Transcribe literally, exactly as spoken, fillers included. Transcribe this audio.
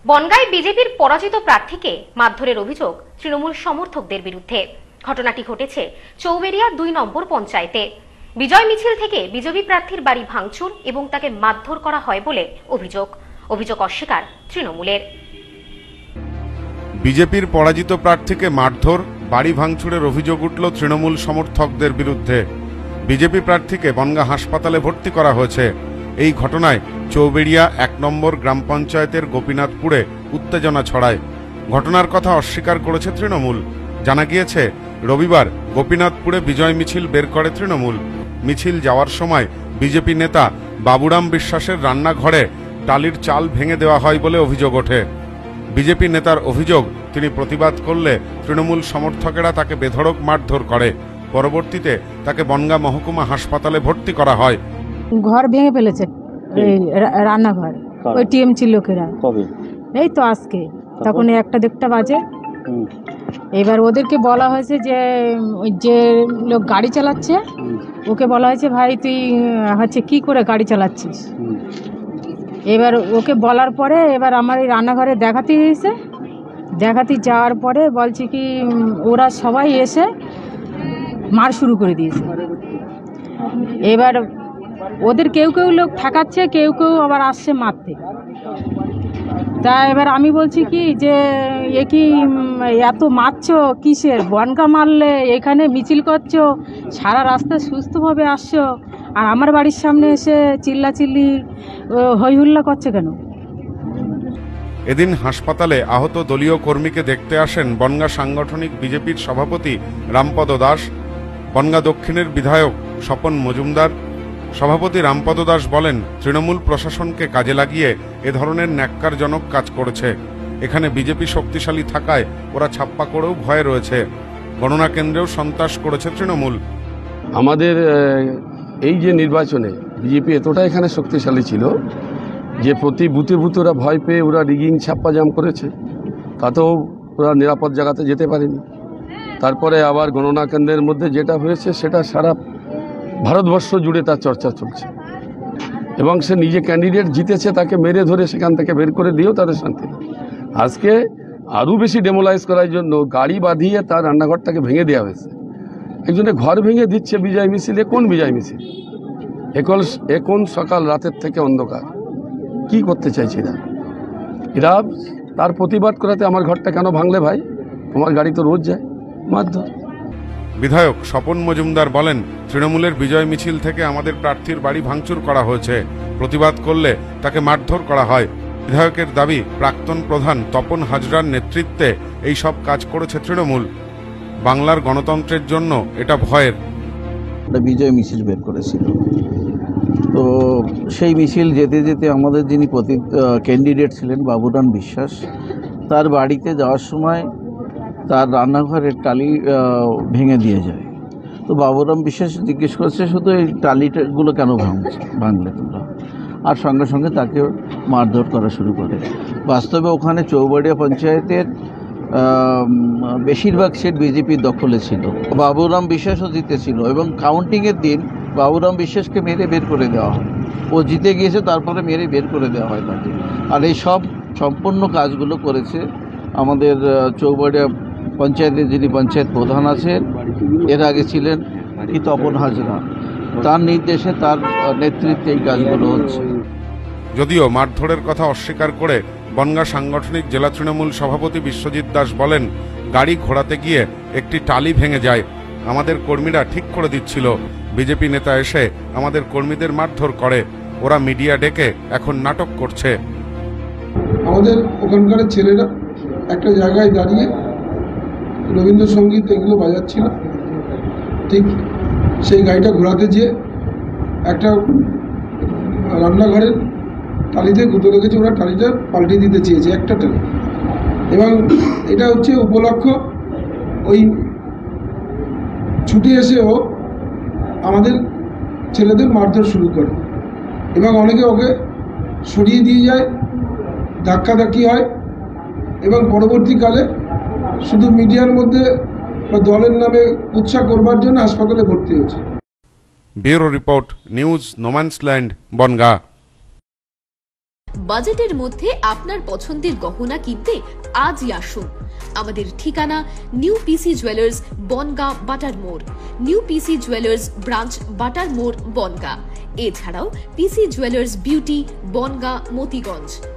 বনগাঁয় বিজেপির পরাজিত প্রার্থীকে মারধরের অভিযোগ তৃণমূল সমর্থকদের বিরুদ্ধে। ঘটনাটি ঘটেছে চৌবেড়িয়া দুই নম্বর পঞ্চায়েতে। বিজয় মিছিল থেকে বিজেপি প্রার্থীর বাড়ি ভাঙচুর এবং তাকে মারধর করা হয় বলে অভিযোগ। অভিযোগ অস্বীকার তৃণমূলের। বিজেপির পরাজিত প্রার্থীকে মারধর, বাড়ি ভাঙচুরের অভিযোগ উঠল তৃণমূল সমর্থকদের বিরুদ্ধে। বিজেপি প্রার্থীকে বনগাঁ হাসপাতালে ভর্তি করা হয়েছে। এই ঘটনায় চৌবেড়িয়া এক নম্বর গ্রাম পঞ্চায়েতের গোপীনাথপুরে উত্তেজনা ছড়ায়। ঘটনার কথা অস্বীকার করেছে তৃণমূল। জানা গিয়েছে, রবিবার গোপীনাথপুরে বিজয় মিছিল বের করে তৃণমূল। মিছিল যাওয়ার সময় বিজেপি নেতা বাবুরাম বিশ্বাসের রান্নাঘরে টালির চাল ভেঙে দেওয়া হয় বলে অভিযোগ ওঠে। বিজেপি নেতার অভিযোগ, তিনি প্রতিবাদ করলে তৃণমূল সমর্থকেরা তাকে বেধড়ক মারধর করে। পরবর্তীতে তাকে বনগাঁ মহকুমা হাসপাতালে ভর্তি করা হয়। ঘর ভেঙে ফেলেছে, রান্নাঘর, ওই টিএমসি লোকেরা। এই তো আজকে তখন একটা দেড়টা বাজে। এবার ওদেরকে বলা হয়েছে যে যে লোক গাড়ি চালাচ্ছে ওকে বলা হয়েছে, ভাই তুই হচ্ছে কি করে গাড়ি চালাচ্ছিস। এবার ওকে বলার পরে এবার আমার এই রান্নাঘরে দেখাতে গিয়েছে। দেখাতে যাওয়ার পরে বলছে কি ওরা সবাই এসে মার শুরু করে দিয়েছে। এবার ওদের কেউ কেউ লোক ঠেকাচ্ছে, কেউ কেউ আবার আসছে মারতে। তা এবার আমি বলছি কি যে এ কি এত মারছো কিসের? বনগাঁ মারলে এখানে মিছিল করছো, সারা রাস্তা সুস্থভাবে আসছো, আর আমার বাড়ির সামনে এসে চিল্লাচিল্লি হই হুল্লা করছে কেন? এদিন হাসপাতালে আহত দলীয় কর্মীকে দেখতে আসেন বনগাঁ সাংগঠনিক বিজেপির সভাপতি রামপদ দাস, বনগাঁ দক্ষিণের বিধায়ক স্বপন মজুমদার। সভাপতি রামপদ দাস বলেন, তৃণমূল প্রশাসনকে কাজে লাগিয়ে এ ধরনের ন্যাক্কারজনক কাজ করেছে। এখানে বিজেপি শক্তিশালী থাকায় ওরা ছাপ্পা করেও ভয়ে রয়েছে। গণনা কেন্দ্রেও সন্ত্রাস করেছে তৃণমূল। আমাদের এই যে নির্বাচনে বিজেপি এতটা এখানে শক্তিশালী ছিল যে প্রতি বুথে বুথে ওরা ভয় পেয়ে ওরা রিগিং ছাপ্পা জাম করেছে, তাতেও ওরা নিরাপদ জায়গাতে যেতে পারেনি। তারপরে আবার গণনা কেন্দ্রের মধ্যে যেটা হয়েছে সেটা সারা ভারতবর্ষ জুড়ে তার চর্চা চলছে, এবং সে নিজে ক্যান্ডিডেট জিতেছে, তাকে মেরে ধরে সেখান থেকে বের করে দিয়েও তাদের শান্তি। আজকে আরও বেশি ডেমোলাইজ করার জন্য গাড়ি বাঁধিয়ে তার রান্নাঘরটাকে ভেঙে দেওয়া হয়েছে। একজনে ঘর ভেঙে দিচ্ছে বিজয় মিছিলে। কোন বিজয় মিছিল? এখন এখন সকাল রাতের থেকে অন্ধকার। কি করতে চাইছে এরা? এরা তার প্রতিবাদ করাতে আমার ঘরটা কেন ভাঙলে ভাই? তোমার গাড়ি তো রোজ যায়, মারধর। বিধায়ক স্বপন মজুমদার বলেন, তৃণমূলের বিজয় মিছিল থেকে আমাদের প্রার্থীর বাড়ি ভাঙচুর করা হয়েছে। প্রতিবাদ করলে তাকে মারধর করা হয়। বিধায়কের দাবি, প্রাক্তন প্রধান তপন হাজরার নেতৃত্বে এই সব কাজ করেছে তৃণমূল। বাংলার গণতন্ত্রের জন্য এটা ভয়ের। বিজয় মিছিল বের করেছিল, তো সেই মিছিল যেতে যেতে আমাদের যিনি প্রতি ক্যান্ডিডেট ছিলেন বাবুরাম বিশ্বাস, তার বাড়িতে যাওয়ার সময় তার রান্নাঘরের টালি ভেঙে দিয়ে যায়। তো বাবুরাম বিশ্বাস জিজ্ঞেস করছে, শুধু এই টালিগুলো কেন ভাঙছে ভাঙলে তোমরা? আর সঙ্গে সঙ্গে তাকে মারধর করা শুরু করে। বাস্তবে ওখানে চৌবাড়িয়া পঞ্চায়েতের বেশিরভাগ সিট বিজেপির দখলে ছিল। বাবুরাম বিশ্বাসও জিতেছিল, এবং কাউন্টিংয়ের দিন বাবুরাম বিশ্বাসকে মেরে বের করে দেওয়া হয়। ও জিতে গিয়েছে, তারপরে মেরে বের করে দেওয়া হয় তাকে। আর এই সব সম্পূর্ণ কাজগুলো করেছে আমাদের চৌবাড়িয়া পঞ্চায়েতের যিনি পঞ্চায়েত প্রধান আছেন, এর আগে ছিলেন কি তপন হাজরা, তার নির্দেশে, তার নেতৃত্বে এই কাজগুলো হচ্ছে। যদিও মারধরের কথা অস্বীকার করে বনগাঁ সাংগঠনিক জেলা তৃণমূল সভাপতি বিশ্বজিৎ দাস বলেন, গাড়ি ঘোরাতে গিয়ে একটি টালি ভেঙে যায়। আমাদের কর্মীরা ঠিক করে দিচ্ছিল, বিজেপি নেতা এসে আমাদের কর্মীদের মারধর করে। ওরা মিডিয়া ডেকে এখন নাটক করছে। আমাদের ওখানকার ছেলেরা একটা জায়গায় দাঁড়িয়ে রবীন্দ্রসঙ্গীত এগুলো বাজাচ্ছিল। ঠিক সেই গাড়িটা ঘোরাতে যেয়ে একটা রান্নাঘরের টালিতে গুঁতো লেগেছে। ওরা টালিটা পাল্টে দিতে চেয়েছে, একটা টালি। এবং এটা হচ্ছে উপলক্ষ। ওই ছুটে এসে ও আমাদের ছেলেদের মারধর শুরু করে, এবং অনেকে ওকে সরিয়ে দিয়ে যায়, ধাক্কাধাক্কি হয়, এবং পরবর্তীকালে শুধু মিডিয়ার মধ্যে বা দলের নামে উৎসাহ করবার জন্য হাসপাতালে ভর্তি হয়েছে। Bureau report, news no man's land, Bongaon. বাজেটের মধ্যে আপনার পছন্দের গহনা কিনতে আজই আসুন। আমাদের ঠিকানা নিউ পিসি জুয়েলার্স, বনগাঁ, বাটার মোড়। নিউ পিসি জুয়েলার্স ব্রাঞ্চ, বাটার মোড়, বনগাঁ। এছাড়াও PC jewellers beauty, Bongaon, Motiganj.